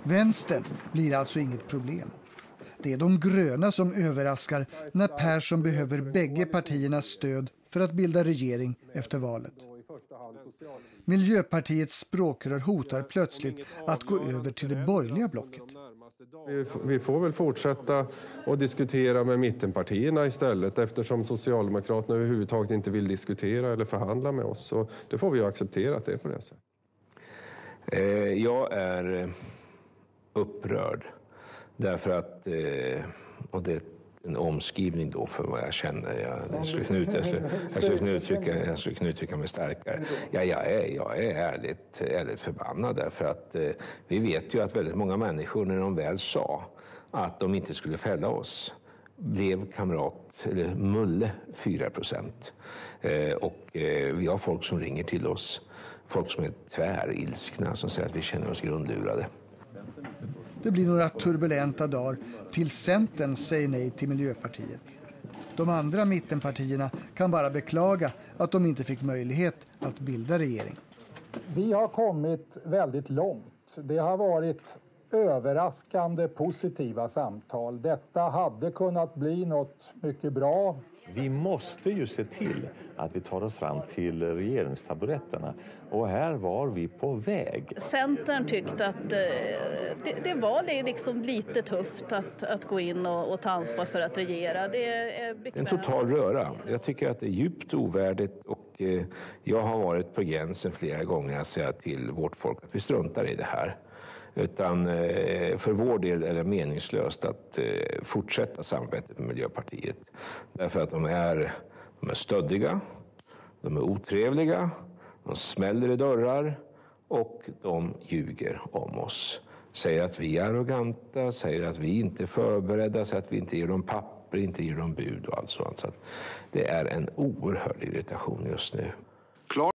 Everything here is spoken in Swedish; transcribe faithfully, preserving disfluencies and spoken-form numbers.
Vänstern blir alltså inget problem. Det är de gröna som överraskar när Persson behöver bägge partiernas stöd för att bilda regering efter valet. Miljöpartiets språkrör hotar plötsligt att gå över till det borgerliga blocket. Vi får väl fortsätta att diskutera med mittenpartierna istället, eftersom Socialdemokraterna överhuvudtaget inte vill diskutera eller förhandla med oss. Så det får vi ju acceptera att det är på det sättet. Jag är upprörd därför att, och det är en omskrivning då för vad jag känner. Jag, jag, skulle, kunna ut, jag, skulle, jag, skulle, kunna uttrycka, jag skulle kunna uttrycka mig starkare. Ja, jag är, jag är ärligt, ärligt förbannad därför att eh, vi vet ju att väldigt många människor när de väl sa att de inte skulle fälla oss blev kamrat, eller mulle fyra procent. Eh, och eh, vi har folk som ringer till oss, folk som är tvärilskna, som säger att vi känner oss grundlurade. Det blir några turbulenta dagar till Centern säger nej till Miljöpartiet. De andra mittenpartierna kan bara beklaga att de inte fick möjlighet att bilda regering. Vi har kommit väldigt långt. Det har varit överraskande positiva samtal. Detta hade kunnat bli något mycket bra. Vi måste ju se till att vi tar oss fram till regeringstaburetterna. Och här var vi på väg. Centern tyckte att eh, det, det var liksom lite tufft att, att gå in och, och ta ansvar för att regera. Det är bekvämt. En total röra. Jag tycker att det är djupt ovärdigt och eh, jag har varit på gränsen flera gånger att säga till vårt folk att vi struntar i det här. Utan eh, för vår del är det meningslöst att eh, fortsätta samarbetet med Miljöpartiet. Därför att de är, de är stöddiga, de är otrevliga, de smäller i dörrar och de ljuger om oss. Säger att vi är arroganta, säger att vi inte är förberedda, säger att vi inte ger dem papper, inte ger dem bud och allt sånt. Så att det är en oerhörd irritation just nu.